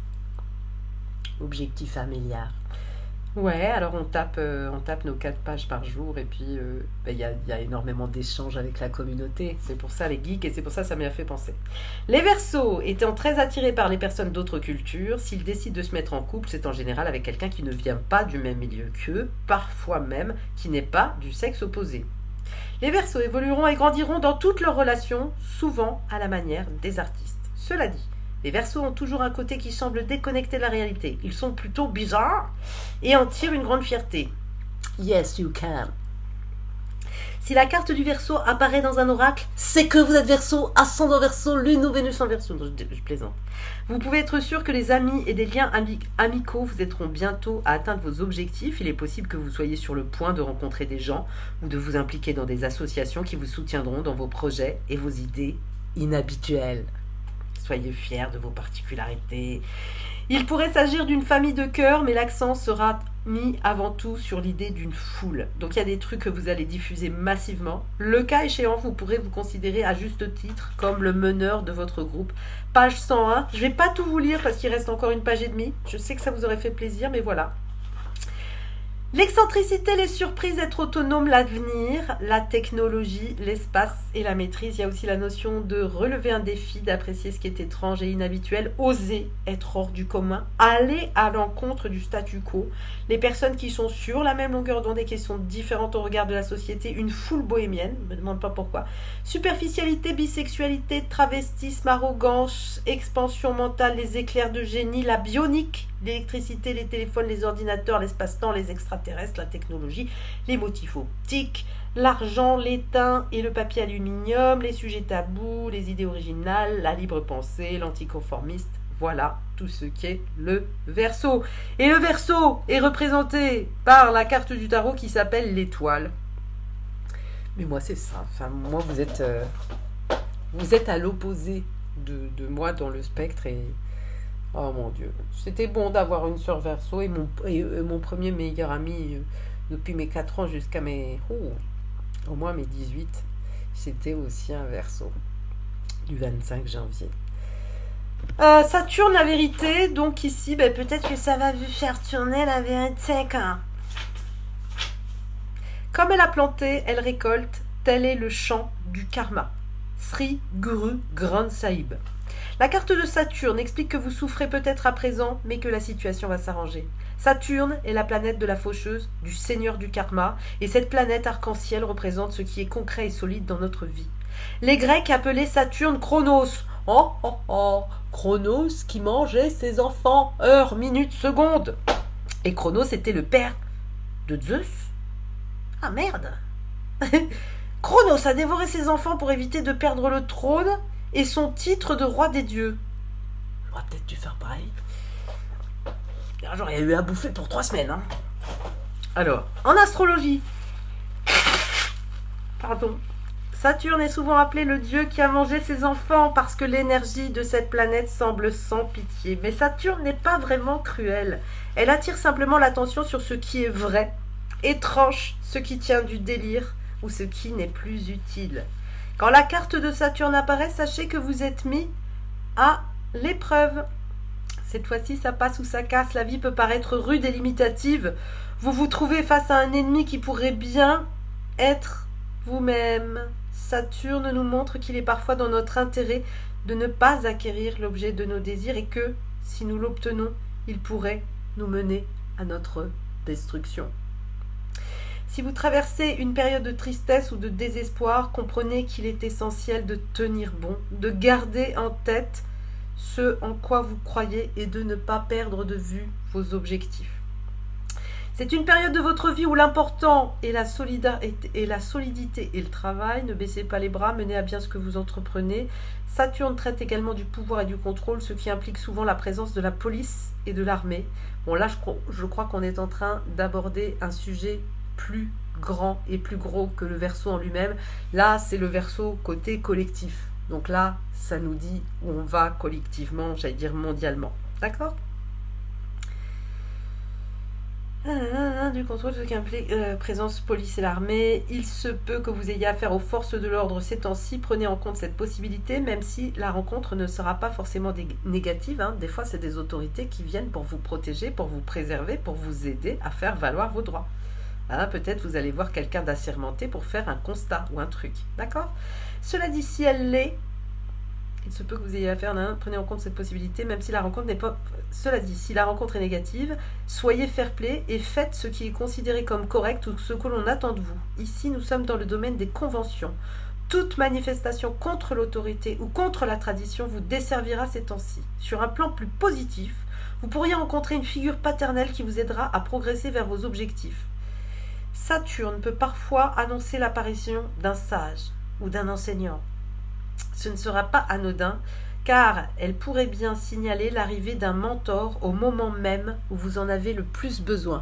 objectif un milliard. Ouais, alors on tape, euh, on tape nos quatre pages par jour et puis il euh, ben y, a, y a énormément d'échanges avec la communauté. C'est pour ça les geeks et c'est pour ça ça m'y a fait penser. Les Verseaux étant très attirés par les personnes d'autres cultures, s'ils décident de se mettre en couple, c'est en général avec quelqu'un qui ne vient pas du même milieu qu'eux, parfois même qui n'est pas du sexe opposé. Les Verseaux évolueront et grandiront dans toutes leurs relations, souvent à la manière des artistes. Cela dit, les Verseaux ont toujours un côté qui semble déconnecté de la réalité. Ils sont plutôt bizarres et en tirent une grande fierté. Yes, you can. Si la carte du Verseau apparaît dans un oracle, c'est que vous êtes Verseau, ascendant Verseau, lune ou Vénus en Verseau. Je, je plaisante. Vous pouvez être sûr que les amis et des liens ami- amicaux vous aideront bientôt à atteindre vos objectifs. Il est possible que vous soyez sur le point de rencontrer des gens ou de vous impliquer dans des associations qui vous soutiendront dans vos projets et vos idées inhabituelles. Soyez fiers de vos particularités. Il pourrait s'agir d'une famille de cœur, mais l'accent sera mis avant tout sur l'idée d'une foule. Donc il y a des trucs que vous allez diffuser massivement. Le cas échéant, vous pourrez vous considérer à juste titre comme le meneur de votre groupe. Page cent un. Je ne vais pas tout vous lire parce qu'il reste encore une page et demie. Je sais que ça vous aurait fait plaisir, mais voilà. L'excentricité, les surprises, être autonome, l'avenir, la technologie, l'espace et la maîtrise. Il y a aussi la notion de relever un défi, d'apprécier ce qui est étrange et inhabituel, oser être hors du commun, aller à l'encontre du statu quo. Les personnes qui sont sur la même longueur d'onde et qui sont différentes au regard de la société, une foule bohémienne, je ne me demande pas pourquoi. Superficialité, bisexualité, travestisme, arrogance, expansion mentale, les éclairs de génie, la bionique, l'électricité, les téléphones, les ordinateurs, l'espace-temps, les extraterrestres, la technologie, les motifs optiques, l'argent, l'étain et le papier aluminium, les sujets tabous, les idées originales, la libre pensée, l'anticonformiste. Voilà tout ce qu'est le Verseau. Et le Verseau est représenté par la carte du tarot qui s'appelle l'étoile. Mais moi, c'est ça. Enfin, moi, vous êtes, euh, vous êtes à l'opposé de, de moi dans le spectre et Oh mon Dieu. C'était bon d'avoir une sœur Verseau et mon, et, euh, mon premier meilleur ami euh, depuis mes quatre ans jusqu'à mes... Oh, au moins mes dix-huit. C'était aussi un Verseau du vingt-cinq janvier. Euh, ça tourne la vérité, donc ici, ben, peut-être que ça va vous faire tourner la vérité. Hein. Comme elle a planté, elle récolte, tel est le chant du karma. Sri Guru Granth Sahib. La carte de Saturne explique que vous souffrez peut-être à présent, mais que la situation va s'arranger. Saturne est la planète de la faucheuse, du seigneur du karma, et cette planète arc-en-ciel représente ce qui est concret et solide dans notre vie. Les Grecs appelaient Saturne Chronos. Oh, oh, oh, Chronos qui mangeait ses enfants, heures, minutes, secondes. Et Chronos était le père de Zeus. Ah merde. Chronos a dévoré ses enfants pour éviter de perdre le trône et son titre de roi des dieux. J'aurais peut-être dû faire pareil. J'aurais eu à bouffer pour trois semaines. Hein. Alors, en astrologie, pardon, Saturne est souvent appelé le dieu qui a mangé ses enfants parce que l'énergie de cette planète semble sans pitié. Mais Saturne n'est pas vraiment cruelle. Elle attire simplement l'attention sur ce qui est vrai et tranche ce qui tient du délire ou ce qui n'est plus utile. Quand la carte de Saturne apparaît, sachez que vous êtes mis à l'épreuve. Cette fois-ci, ça passe ou ça casse. La vie peut paraître rude et limitative. Vous vous trouvez face à un ennemi qui pourrait bien être vous-même. Saturne nous montre qu'il est parfois dans notre intérêt de ne pas acquérir l'objet de nos désirs et que, si nous l'obtenons, il pourrait nous mener à notre destruction. Si vous traversez une période de tristesse ou de désespoir, comprenez qu'il est essentiel de tenir bon, de garder en tête ce en quoi vous croyez et de ne pas perdre de vue vos objectifs. C'est une période de votre vie où l'important est la, est la solidité et le travail. Ne baissez pas les bras, menez à bien ce que vous entreprenez. Saturne traite également du pouvoir et du contrôle, ce qui implique souvent la présence de la police et de l'armée. Bon là, je crois, je crois qu'on est en train d'aborder un sujet plus grand et plus gros que le Verseau en lui-même. Là, c'est le Verseau côté collectif. Donc là, ça nous dit où on va collectivement, j'allais dire mondialement. D'accord ? Du contrôle, ce qui implique euh, présence police et l'armée. Il se peut que vous ayez affaire aux forces de l'ordre ces temps-ci. Prenez en compte cette possibilité, même si la rencontre ne sera pas forcément négative. Hein. Des fois, c'est des autorités qui viennent pour vous protéger, pour vous préserver, pour vous aider à faire valoir vos droits. Hein, peut-être vous allez voir quelqu'un d'assermenté pour faire un constat ou un truc. D'accord ? Cela dit, si elle l'est, il se peut que vous ayez affaire, hein, prenez en compte cette possibilité, même si la rencontre n'est pas... Cela dit, si la rencontre est négative, soyez fair-play et faites ce qui est considéré comme correct ou ce que l'on attend de vous. Ici, nous sommes dans le domaine des conventions. Toute manifestation contre l'autorité ou contre la tradition vous desservira ces temps-ci. Sur un plan plus positif, vous pourriez rencontrer une figure paternelle qui vous aidera à progresser vers vos objectifs. Saturne peut parfois annoncer l'apparition d'un sage ou d'un enseignant. Ce ne sera pas anodin, car elle pourrait bien signaler l'arrivée d'un mentor au moment même où vous en avez le plus besoin.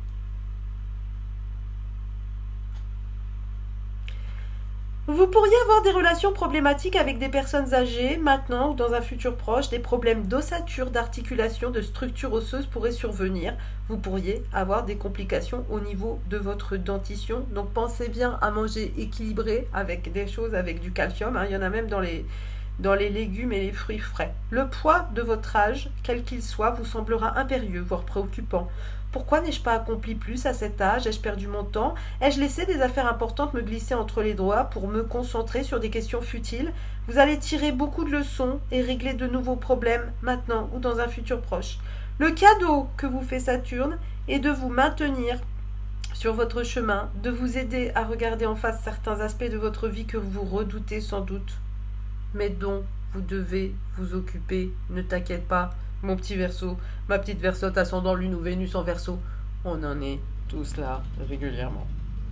Vous pourriez avoir des relations problématiques avec des personnes âgées, maintenant ou dans un futur proche. Des problèmes d'ossature, d'articulation, de structure osseuse pourraient survenir. Vous pourriez avoir des complications au niveau de votre dentition. Donc pensez bien à manger équilibré avec des choses avec du calcium. Hein. Il y en a même dans les, dans les légumes et les fruits frais. Le poids de votre âge, quel qu'il soit, vous semblera impérieux, voire préoccupant. Pourquoi n'ai-je pas accompli plus à cet âge? Ai-je perdu mon temps? Ai-je laissé des affaires importantes me glisser entre les doigts pour me concentrer sur des questions futiles? Vous allez tirer beaucoup de leçons et régler de nouveaux problèmes maintenant ou dans un futur proche. Le cadeau que vous fait Saturne est de vous maintenir sur votre chemin, de vous aider à regarder en face certains aspects de votre vie que vous redoutez sans doute, mais dont vous devez vous occuper. Ne t'inquiète pas. Mon petit Verseau, ma petite Verseaute ascendant Lune ou Vénus en Verseau, on en est tous là régulièrement.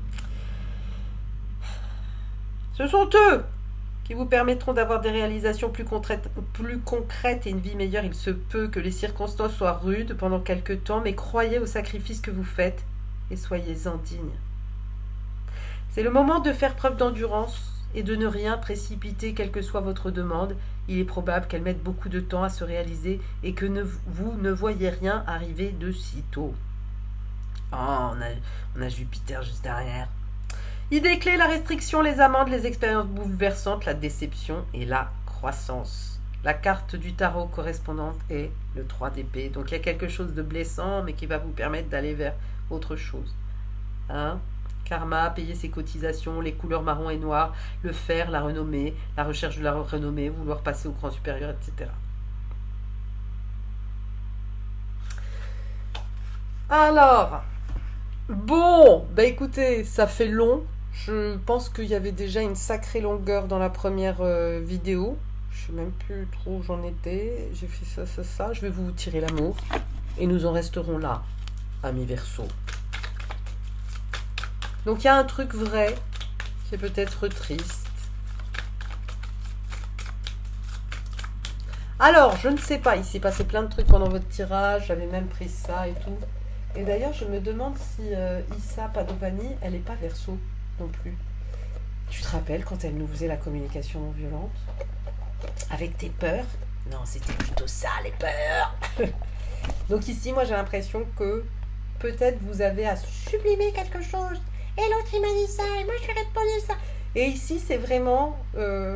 Ce sont eux qui vous permettront d'avoir des réalisations plus concrètes, plus concrètes et une vie meilleure. Il se peut que les circonstances soient rudes pendant quelque temps, mais croyez au sacrifice que vous faites et soyez-en dignes. C'est le moment de faire preuve d'endurance et de ne rien précipiter, quelle que soit votre demande. Il est probable qu'elle mette beaucoup de temps à se réaliser et que ne, vous ne voyez rien arriver de si tôt. Oh, on a, on a Jupiter juste derrière. Idée clé, la restriction, les amendes, les expériences bouleversantes, la déception et la croissance. La carte du tarot correspondante est le trois d'épée. Donc il y a quelque chose de blessant, mais qui va vous permettre d'aller vers autre chose. Hein? Karma, payer ses cotisations, les couleurs marron et noir, le faire, la renommée, la recherche de la renommée, vouloir passer au grand supérieur, et cetera. Alors, bon, bah écoutez, ça fait long. Je pense qu'il y avait déjà une sacrée longueur dans la première euh, vidéo. Je sais même plus trop où j'en étais. J'ai fait ça, ça, ça. Je vais vous tirer l'amour. Et nous en resterons là, amis Verseau. Donc il y a un truc vrai qui est peut-être triste. Alors, je ne sais pas, il s'est passé plein de trucs pendant votre tirage, j'avais même pris ça et tout. Et d'ailleurs, je me demande si euh, Issa Padovani, elle n'est pas Verseau non plus. Tu te rappelles quand elle nous faisait la communication non violente? Avec tes peurs? Non, c'était plutôt ça, les peurs. Donc ici, moi j'ai l'impression que peut-être vous avez à sublimer quelque chose. Et l'autre il m'a dit ça, et moi je lui ai répondu ça. Et ici c'est vraiment... Euh...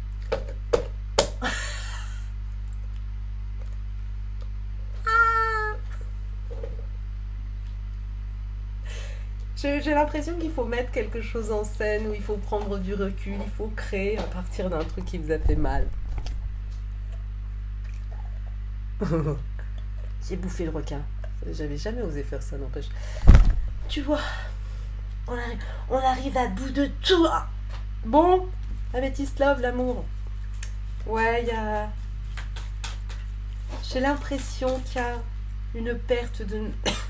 ah J'ai l'impression qu'il faut mettre quelque chose en scène, où il faut prendre du recul, il faut créer à partir d'un truc qui vous a fait mal. J'ai bouffé le requin. J'avais jamais osé faire ça, n'empêche. Tu vois, on arrive, on arrive à bout de tout. Bon, Améthyste Love, l'amour. Ouais, il y a... J'ai l'impression qu'il y a une perte de...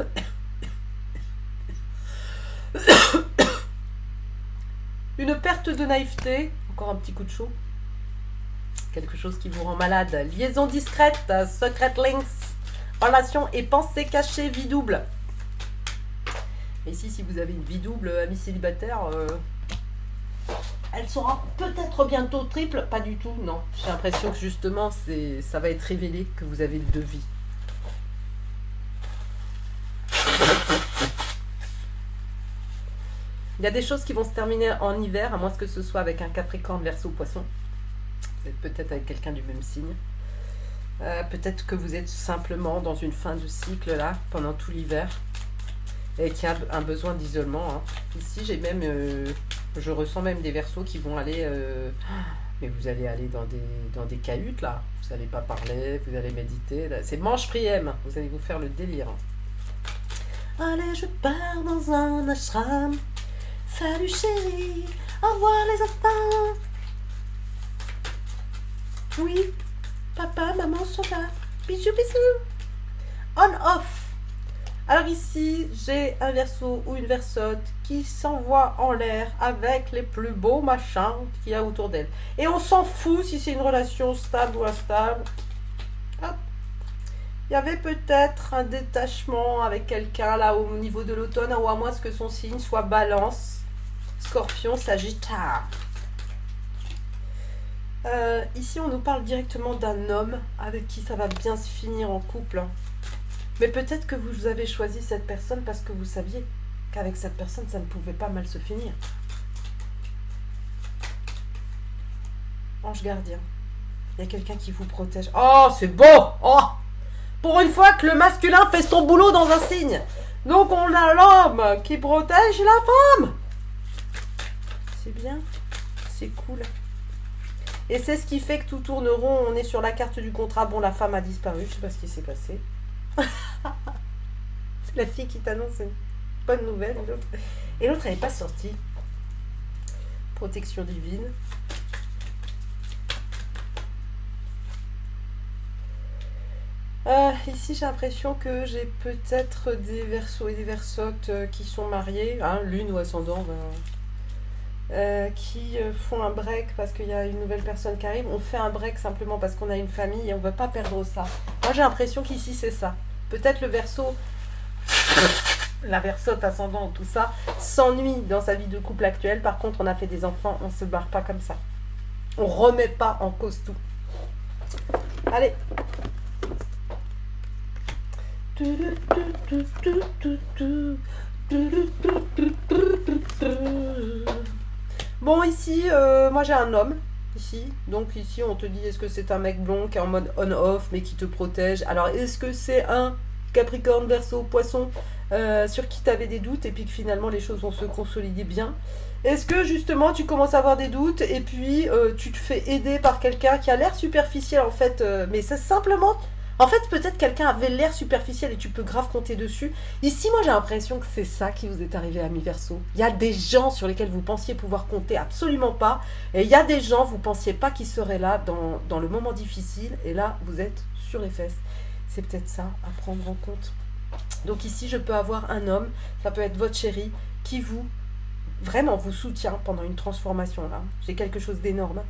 une perte de naïveté. Encore un petit coup de chaud. Quelque chose qui vous rend malade. Liaison discrète, secret links, relation et pensée cachée, vie double. Et ici, si vous avez une vie double, ami célibataire, euh, elle sera peut-être bientôt triple. Pas du tout, non. J'ai l'impression que justement, c'est, ça va être révélé que vous avez deux vies. Il y a des choses qui vont se terminer en hiver, à moins que ce soit avec un Capricorne, Verseau, Poisson. Vous êtes peut-être avec quelqu'un du même signe. Euh, peut-être que vous êtes simplement dans une fin de cycle là, pendant tout l'hiver. Et qu'il y a un besoin d'isolement. Hein. Ici, j'ai même... Euh, je ressens même des Verseaux qui vont aller... Euh, mais vous allez aller dans des, dans des cahutes là. Vous n'allez pas parler, vous allez méditer. C'est manche priem. Vous allez vous faire le délire. Allez, je pars dans un ashram. Salut chérie, au revoir les enfants. Oui, papa, maman sont là. Bisous, bisous. On-off. Alors ici, j'ai un Verseau ou une Verseaute qui s'envoie en l'air avec les plus beaux machins qu'il y a autour d'elle. Et on s'en fout si c'est une relation stable ou instable. Hop. Il y avait peut-être un détachement avec quelqu'un là au niveau de l'automne, ou à moins que son signe soit Balance, Scorpion, Sagittaire. Euh, ici, on nous parle directement d'un homme avec qui ça va bien se finir en couple. Mais peut-être que vous avez choisi cette personne parce que vous saviez qu'avec cette personne, ça ne pouvait pas mal se finir. Ange gardien. Il y a quelqu'un qui vous protège. Oh, c'est beau! Oh! Pour une fois que le masculin fait son boulot dans un signe. Donc, on a l'homme qui protège la femme. C'est bien. C'est cool. Et c'est ce qui fait que tout tourne rond. On est sur la carte du contrat. Bon, la femme a disparu. Je ne sais pas ce qui s'est passé. C'est la fille qui t'annonce une bonne nouvelle. Et l'autre, elle n'est pas sortie. Protection divine. Euh, ici, j'ai l'impression que j'ai peut-être des Verseaux et des Verseautes euh, qui sont mariés. Hein, lune ou ascendant. Ben, Euh, qui euh, font un break parce qu'il y a une nouvelle personne qui arrive. On fait un break simplement parce qu'on a une famille et on ne veut pas perdre ça. Moi j'ai l'impression qu'ici c'est ça. Peut-être le Verseau la Verseau, ascendant, tout ça, s'ennuie dans sa vie de couple actuelle. Par contre, on a fait des enfants, on se barre pas comme ça. On remet pas en cause tout. Allez. Bon, ici, euh, moi j'ai un homme. Ici, donc ici on te dit est-ce que c'est un mec blond qui est en mode on-off mais qui te protège. Alors est-ce que c'est un Capricorne, Verseau, Poisson euh, sur qui tu avais des doutes et puis que finalement les choses vont se consolider bien? Est-ce que justement tu commences à avoir des doutes et puis euh, tu te fais aider par quelqu'un qui a l'air superficiel en fait, euh, mais c'est simplement... En fait, peut-être quelqu'un avait l'air superficiel et tu peux grave compter dessus. Ici, moi, j'ai l'impression que c'est ça qui vous est arrivé, amis Verseau. Il y a des gens sur lesquels vous pensiez pouvoir compter absolument pas. Et il y a des gens, vous pensiez pas qu'ils seraient là dans, dans le moment difficile. Et là, vous êtes sur les fesses. C'est peut-être ça à prendre en compte. Donc ici, je peux avoir un homme, ça peut être votre chéri, qui vous, vraiment, vous soutient pendant une transformation là. J'ai quelque chose d'énorme.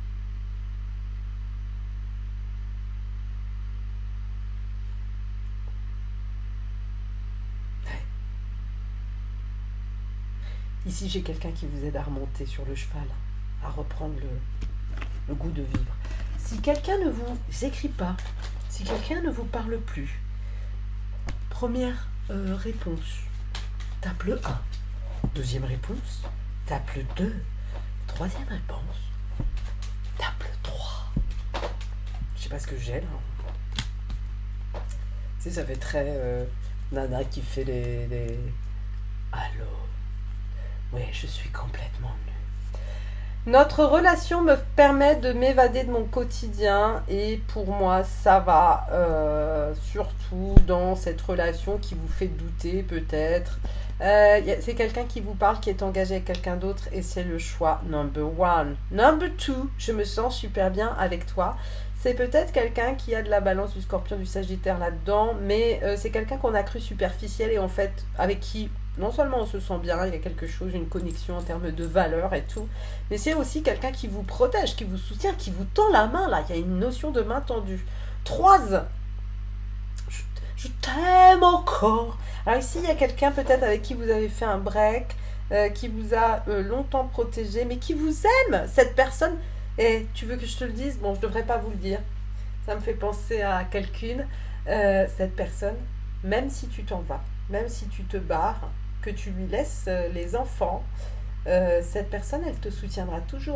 Ici, j'ai quelqu'un qui vous aide à remonter sur le cheval, à reprendre le, le goût de vivre. Si quelqu'un ne vous écrit pas, si quelqu'un ne vous parle plus, première euh, réponse, tape le un. Deuxième réponse, tape le deux. Troisième réponse, tape le trois. Je sais pas ce que j'ai là. Tu sais, ça fait très euh, nana qui fait les... les... Allô? Oui, je suis complètement nue. Notre relation me permet de m'évader de mon quotidien et pour moi, ça va. Euh, surtout dans cette relation qui vous fait douter peut-être. Euh, c'est quelqu'un qui vous parle, qui est engagé avec quelqu'un d'autre et c'est le choix number one. Number two, je me sens super bien avec toi. C'est peut-être quelqu'un qui a de la balance, du scorpion, du sagittaire là-dedans, mais euh, c'est quelqu'un qu'on a cru superficiel et en fait avec qui... Non seulement on se sent bien, il y a quelque chose, une connexion en termes de valeur et tout, mais c'est aussi quelqu'un qui vous protège, qui vous soutient, qui vous tend la main, là. Il y a une notion de main tendue. Trois, je, je t'aime encore. Alors ici, il y a quelqu'un peut-être avec qui vous avez fait un break, euh, qui vous a euh, longtemps protégé, mais qui vous aime, cette personne. Et tu veux que je te le dise? Bon, je devrais pas vous le dire. Ça me fait penser à quelqu'une. Euh, cette personne, même si tu t'en vas, même si tu te barres, que tu lui laisses les enfants, euh, cette personne, elle te soutiendra toujours.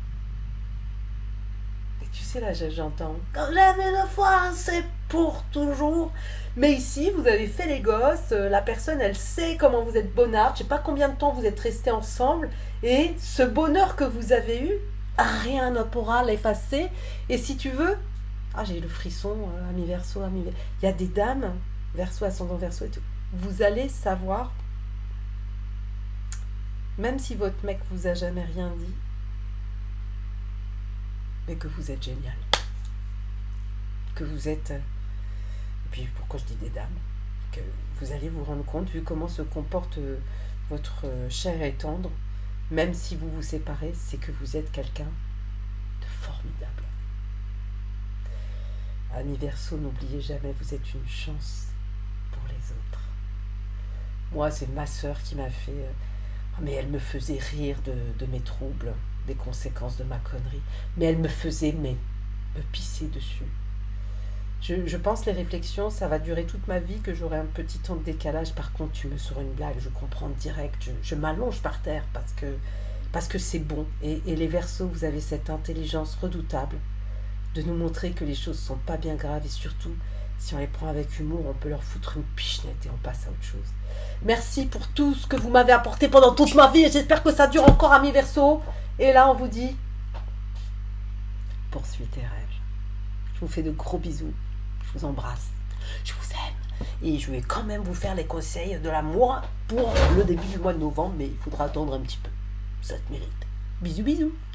Et tu sais, là, j'entends, quand j'aime une fois, c'est pour toujours. Mais ici, vous avez fait les gosses, euh, la personne, elle sait comment vous êtes bonnard, je sais pas combien de temps vous êtes restés ensemble, et ce bonheur que vous avez eu, rien ne pourra l'effacer. Et si tu veux, ah, j'ai le frisson, euh, ami Verseau, ami Verseau. Il y a des dames, Verseau, ascendant Verseau et tout. Vous allez savoir, même si votre mec vous a jamais rien dit, mais que vous êtes génial. Que vous êtes... Et puis pourquoi je dis des dames? Que vous allez vous rendre compte, vu comment se comporte votre chair et tendre, même si vous vous séparez, c'est que vous êtes quelqu'un de formidable. Ami Verseau, n'oubliez jamais, vous êtes une chance pour les autres. Moi, c'est ma sœur qui m'a fait... Euh, mais elle me faisait rire de, de mes troubles, des conséquences de ma connerie. Mais elle me faisait mais, me pisser dessus. Je, je pense les réflexions, ça va durer toute ma vie, que j'aurai un petit temps de décalage. Par contre, tu me sors une blague, je comprends direct. Je, je m'allonge par terre parce que parce que c'est bon. Et, et les Verseaux, vous avez cette intelligence redoutable de nous montrer que les choses sont pas bien graves et surtout... Si on les prend avec humour, on peut leur foutre une pichenette et on passe à autre chose. Merci pour tout ce que vous m'avez apporté pendant toute ma vie et j'espère que ça dure encore, amis Verseau. Et là, on vous dit, poursuis tes rêves. Je vous fais de gros bisous. Je vous embrasse. Je vous aime. Et je vais quand même vous faire les conseils de l'amour pour le début du mois de novembre, mais il faudra attendre un petit peu. Ça te mérite. Bisous, bisous.